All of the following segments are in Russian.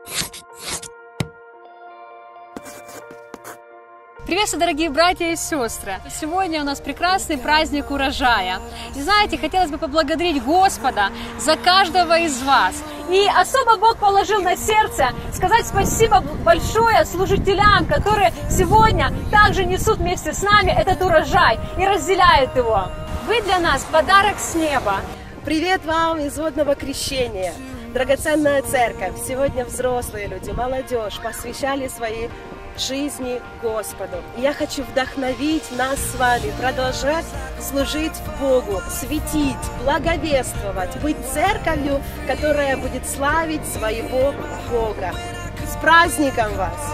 Приветствую, дорогие братья и сестры! Сегодня у нас прекрасный праздник урожая. И знаете, хотелось бы поблагодарить Господа за каждого из вас. И особо Бог положил на сердце сказать спасибо большое служителям, которые сегодня также несут вместе с нами этот урожай и разделяют его. Вы для нас подарок с неба. Привет вам из водного крещения. Драгоценная церковь, сегодня взрослые люди, молодежь посвящали свои жизни Господу. И я хочу вдохновить нас с вами, продолжать служить Богу, светить, благовествовать, быть церковью, которая будет славить своего Бога. С праздником вас!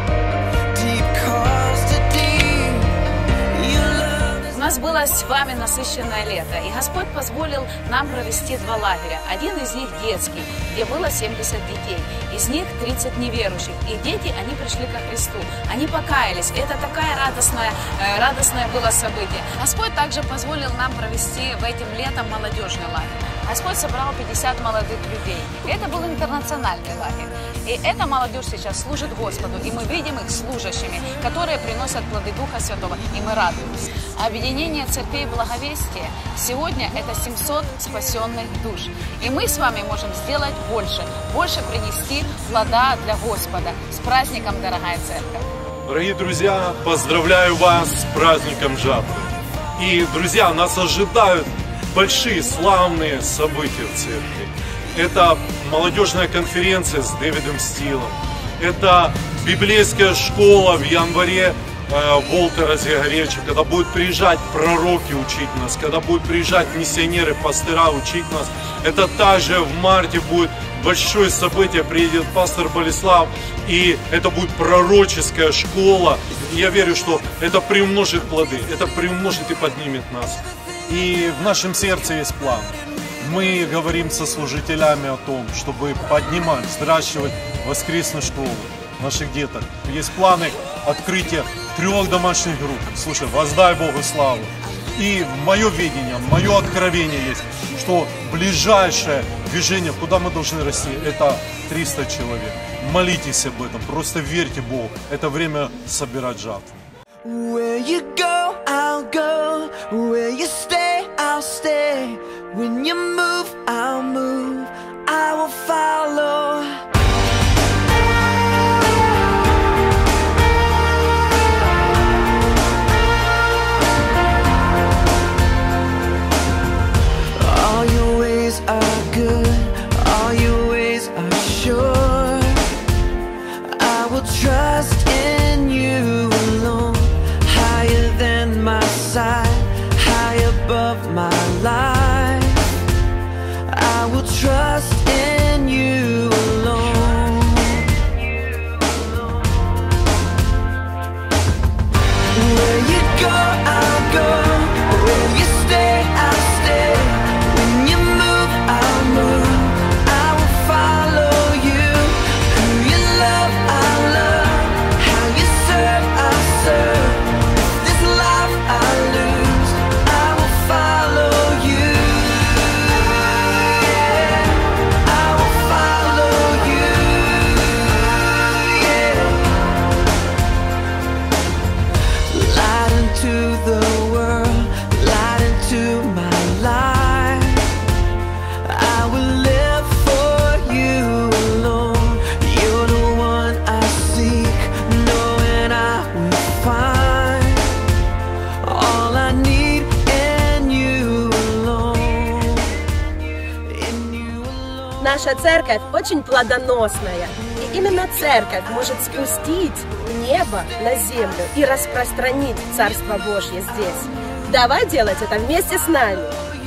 У нас было с вами насыщенное лето, и Господь позволил нам провести 2 лагеря. Один из них детский, где было 70 детей, из них 30 неверующих. И дети, они пришли ко Христу, они покаялись. Это такое радостное было событие. Господь также позволил нам провести в этим летом молодежный лагерь. Господь собрал 50 молодых людей. Это был интернациональный лагерь. И эта молодежь сейчас служит Господу, и мы видим их служащими, которые приносят плоды Духа Святого, и мы радуемся. Объединение церквей Благовестия сегодня это 700 спасенных душ. И мы с вами можем сделать больше принести плода для Господа. С праздником, дорогая церковь! Дорогие друзья, поздравляю вас с праздником жатвы. И, друзья, нас ожидают большие славные события в церкви. Это молодежная конференция с Дэвидом Стилом. Это библейская школа в январе Волтера Зигаревича, когда будут приезжать пророки учить нас, когда будут приезжать миссионеры, пастыра учить нас. Это также в марте будет большое событие, приедет пастор Болеслав, и это будет пророческая школа. И я верю, что это приумножит плоды, это приумножит и поднимет нас. И в нашем сердце есть план. Мы говорим со служителями о том, чтобы поднимать, взращивать воскресную школу наших деток. Есть планы открытия 3 домашних групп. Слушай, воздай Богу славу. И мое видение, мое откровение есть, что ближайшее движение, куда мы должны расти, это 300 человек. Молитесь об этом, просто верьте Богу. Это время собирать жатву. Where you go, I'll go. Where you stay, I'll stay. When you move, I'll move. I will follow. All your ways are good. All your ways are sure. I will trust in you alone. Higher than my sight, high above my life. I will trust in you alone. Where you go, I'll go. Where you stay, I'll stay. When you move, I'll move. I will follow you. Who you love, I'll love. How you serve, I'll serve. This life I lose, I will follow you. Yeah, I will follow you. Yeah. Light into the world, light into my life. I will live for you alone. You're the one I seek, knowing I will find all I need in you alone. In you alone. Наша церковь очень плодоносная. И именно церковь может спустить небо на землю и распространить Царство Божье здесь. Давай делать это вместе с нами.